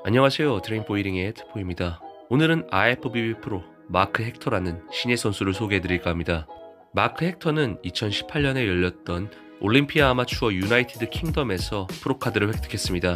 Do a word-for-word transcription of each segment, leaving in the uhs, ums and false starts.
안녕하세요. 드레인포이링의 트포입니다. 오늘은 아이에프비비 프로 마크 헥터라는 신예 선수를 소개해드릴까 합니다. 마크 헥터는 이천십팔 년에 열렸던 올림피아 아마추어 유나이티드 킹덤에서 프로카드를 획득했습니다.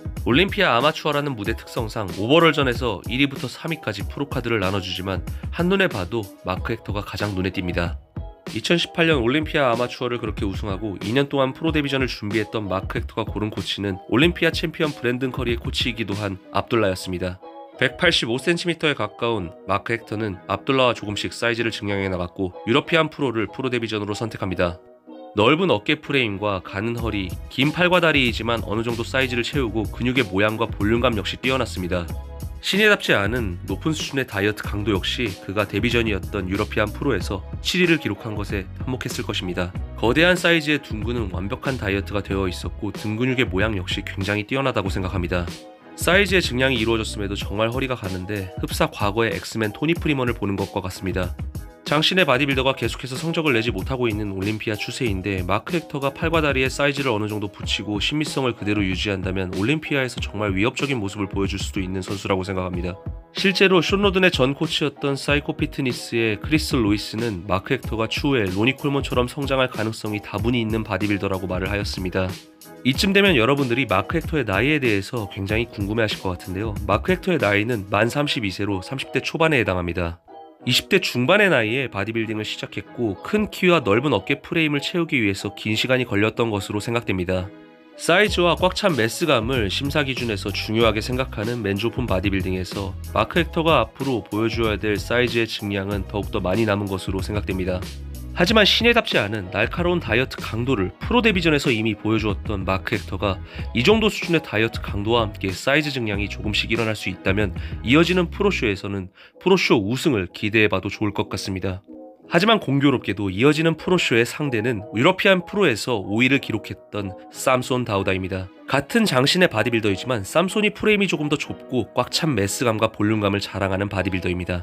올림피아 아마추어라는 무대 특성상 오버롤전에서 일 위부터 삼 위까지 프로카드를 나눠주지만 한눈에 봐도 마크 헥터가 가장 눈에 띕니다. 이천십팔 년 올림피아 아마추어를 그렇게 우승하고 이 년 동안 프로 데뷔전을 준비했던 마크 헥터가 고른 코치는 올림피아 챔피언 브랜든 커리의 코치이기도 한 압둘라였습니다. 백팔십오 센티미터에 가까운 마크 헥터는 압둘라와 조금씩 사이즈를 증량해 나갔고 유러피안 프로를 프로 데뷔전으로 선택합니다. 넓은 어깨 프레임과 가는 허리, 긴 팔과 다리이지만 어느 정도 사이즈를 채우고 근육의 모양과 볼륨감 역시 뛰어났습니다. 신예답지 않은 높은 수준의 다이어트 강도 역시 그가 데뷔전이었던 유러피안 프로에서 칠 위를 기록한 것에 한몫했을 것입니다. 거대한 사이즈의 둥근은 완벽한 다이어트가 되어 있었고 등 근육의 모양 역시 굉장히 뛰어나다고 생각합니다. 사이즈의 증량이 이루어졌음에도 정말 허리가 가는데 흡사 과거의 엑스맨 토니 프리먼을 보는 것과 같습니다. 장신의 바디빌더가 계속해서 성적을 내지 못하고 있는 올림피아 추세인데 마크 헥터가 팔과 다리의 사이즈를 어느 정도 붙이고 신미성을 그대로 유지한다면 올림피아에서 정말 위협적인 모습을 보여줄 수도 있는 선수라고 생각합니다. 실제로 숀 로든의 전 코치였던 사이코 피트니스의 크리스 로이스는 마크 헥터가 추후에 로니 콜먼처럼 성장할 가능성이 다분히 있는 바디빌더라고 말을 하였습니다. 이쯤 되면 여러분들이 마크 헥터의 나이에 대해서 굉장히 궁금해하실 것 같은데요. 마크 헥터의 나이는 만 삼십이 세로 삼십 대 초반에 해당합니다. 이십 대 중반의 나이에 바디빌딩을 시작했고 큰 키와 넓은 어깨 프레임을 채우기 위해서 긴 시간이 걸렸던 것으로 생각됩니다. 사이즈와 꽉 찬 매스감을 심사 기준에서 중요하게 생각하는 맨즈 오픈 바디빌딩에서 마크 헥터가 앞으로 보여줘야 될 사이즈의 증량은 더욱더 많이 남은 것으로 생각됩니다. 하지만 신예답지 않은 날카로운 다이어트 강도를 프로 데뷔전에서 이미 보여주었던 마크 헥터가 이 정도 수준의 다이어트 강도와 함께 사이즈 증량이 조금씩 일어날 수 있다면 이어지는 프로쇼에서는 프로쇼 우승을 기대해봐도 좋을 것 같습니다. 하지만 공교롭게도 이어지는 프로쇼의 상대는 유러피안 프로에서 오 위를 기록했던 쌈손 다우다입니다. 같은 장신의 바디빌더이지만 쌈손이 프레임이 조금 더 좁고 꽉 찬 매스감과 볼륨감을 자랑하는 바디빌더입니다.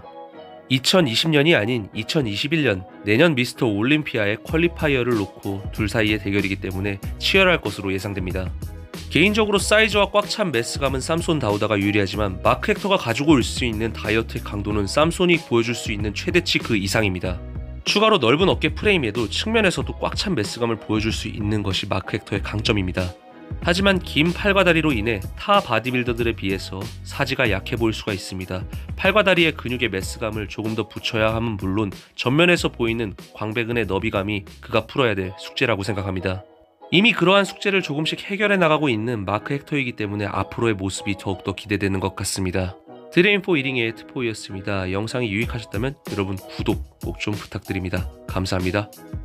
이천이십 년이 아닌 이천이십일 년 내년 미스터 올림피아의 퀄리파이어를 놓고 둘 사이의 대결이기 때문에 치열할 것으로 예상됩니다. 개인적으로 사이즈와 꽉 찬 매스감은 쌈손 다우다가 유리하지만 마크 헥터가 가지고 올 수 있는 다이어트의 강도는 쌈손이 보여줄 수 있는 최대치 그 이상입니다. 추가로 넓은 어깨 프레임에도 측면에서도 꽉 찬 매스감을 보여줄 수 있는 것이 마크 헥터의 강점입니다. 하지만 긴 팔과 다리로 인해 타 바디빌더들에 비해서 사지가 약해 보일 수가 있습니다. 팔과 다리의 근육의 매스감을 조금 더 붙여야 함은 물론 전면에서 보이는 광배근의 너비감이 그가 풀어야 될 숙제라고 생각합니다. 이미 그러한 숙제를 조금씩 해결해 나가고 있는 마크 헥터이기 때문에 앞으로의 모습이 더욱더 기대되는 것 같습니다. 드레인포 이링의 트포이였습니다. 영상이 유익하셨다면 여러분 구독 꼭 좀 부탁드립니다. 감사합니다.